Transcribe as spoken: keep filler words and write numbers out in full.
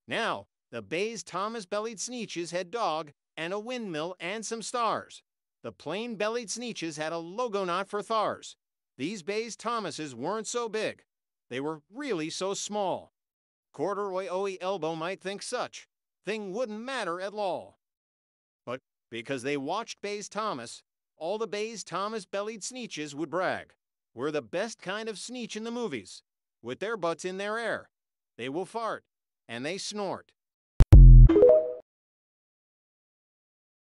Now, the Bay's Thomas bellied sneetches had dog and a windmill and some stars. The plain bellied sneetches had a logo knot for thars. These Bay's Thomases weren't so big. They were really so small. Corduroy Oe Elbow might think such. Thing wouldn't matter at all. But because they watched Bay's Thomas, all the Bay's Thomas bellied sneetches would brag. We're the best kind of sneetch in the movies. With their butts in their air. They will fart, and they snort,